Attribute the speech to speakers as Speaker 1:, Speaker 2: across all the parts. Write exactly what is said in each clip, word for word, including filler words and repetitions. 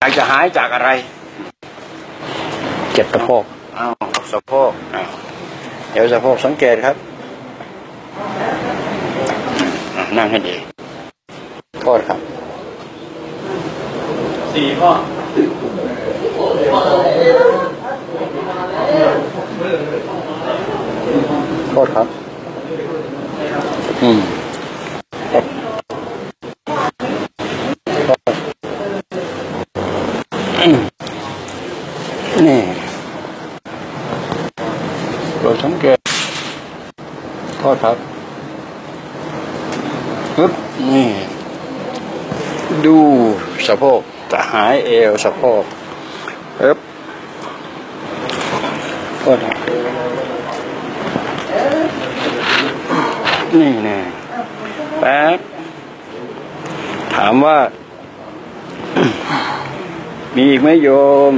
Speaker 1: ากจะหายจากอะไร
Speaker 2: เจ็บสะโพก
Speaker 1: อ้าวสะโพกอ้าวเดี๋ยวสะโพกสังเกตครับนั่งให้ดีโทษครับสี่ข้อโทษครับอืมนี่เราสังเกตโทษครับปึ๊บนี่ดูสะโพกจะหายเอวสะโพกปึ๊บโทษครับนี่แน่แป๊บถามว่ามีอีกไหมโยม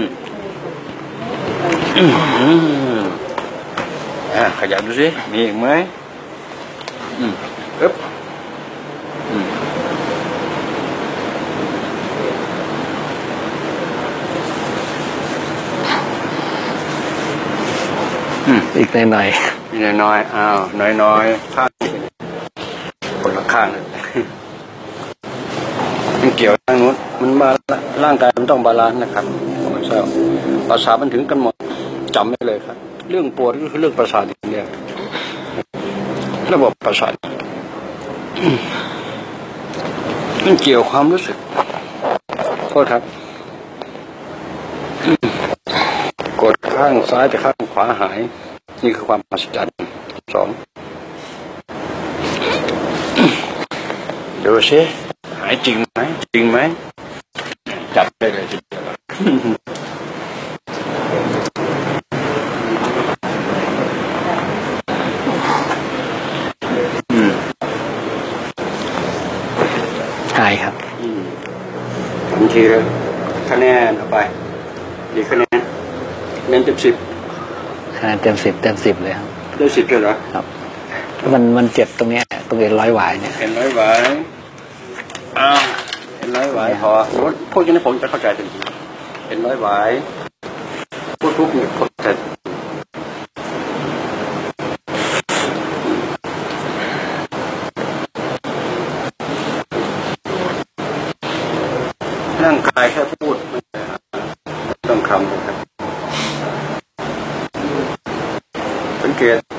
Speaker 1: อ่าขยับดูสิมีอีกไหมอืมปึ๊บอืมอืม
Speaker 2: อีกหน่อยหน่อย
Speaker 1: อีกหน่อยน้อยอ้าวน้อยน้อยข้างคนละข้างเลยมันเกี่ยวทางนู้นมันมาร่างกายมันต้องบาลานซ์นะครับไม่ใช่ประสาทมันถึงกันหมดจำไม่เลยครับเรื่องปวดก็คือเรื่องประสาทอย่างเดียวระบบประสาทมันเกี่ยวความรู้สึกโทษครับกดข้างซ้ายแต่ข้างขวาหายนี่คือความมหัศจรรย์สองดูสิหายจริงไหมจริงไหมจับได้เลยทีเดียว
Speaker 2: หายครับ
Speaker 1: บางทีเลยคะแนนเอาไปดีคะแนนคะแนนเต็มสิบ
Speaker 2: คะแนนเต็มสิบเต็มสิบเลยครับ
Speaker 1: ได้สิบเลยเหรอ
Speaker 2: ครับมันมันเจ็บตรงเนี้ยตรงเอ็นร้อยหวายเนี่ย
Speaker 1: เอ็นร้อยหวายอ้าวเอ็นร้อยหวายพอพูดอย่างนี้ผมจะเข้าใจทันทีเอ็นร้อยหวายพูดทุกเนี่ยเข้าใจร่างกายแค่พูดไม่ต้องคำนะครับสังเกต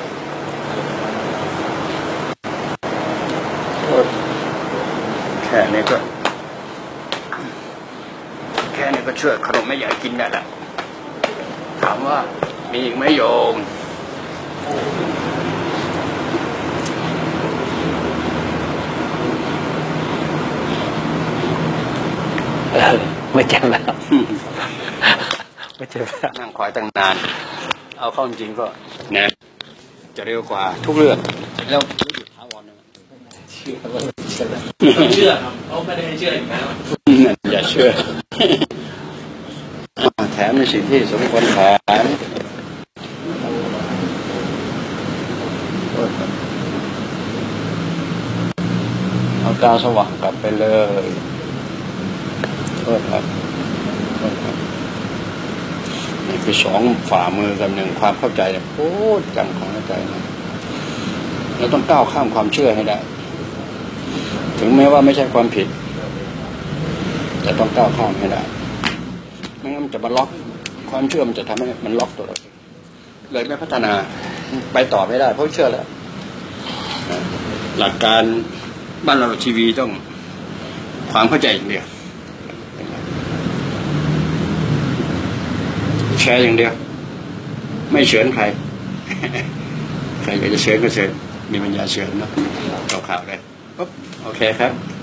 Speaker 1: แค่นี้ก็แค่นี้ก็ช่วยขนมไม่อยากกินได้ละถามว่ามีอีกไหมโยม
Speaker 2: ไม่เจ็บแล้วไม่เจ็บแล้ว
Speaker 1: นั่งคอยตั้งนานเอาเข้าจริงก็นะจะเร็วกว่าทุกเรื่องแล้วหยุดท้าวรเชื่อเชื่อเชื่อครับเขาไม่ได้เชื่ออีกแล้วอย่าเชื่อแถมในสิ่งที่สมควรแถมเอาตาสว่างกลับไปเลยโทษครับโทษครับนี่คือสองฝ่ามือกับหนึ่งความเข้าใจเนี่ยโอ้จังความเข้าใจนะเราต้องก้าวข้ามความเชื่อให้ได้ถึงแม้ว่าไม่ใช่ความผิดแต่ต้องก้าวข้ามให้ได้ไม่งั้นมันจะมาล็อกความเชื่อมันจะทำให้มันล็อกตัวเราเลยไม่พัฒนาไปต่อไม่ได้เพราะเชื่อแล้วหลักการบ้านเราทีวีต้องความเข้าใจอย่างเดียวแชร์อย่างเดียวไม่เฉือนใครใครอยากจะเฉือนก็เฉือนมีปัญญาเฉือนนะเอาข่าวเลยปุ๊บโอเคครับ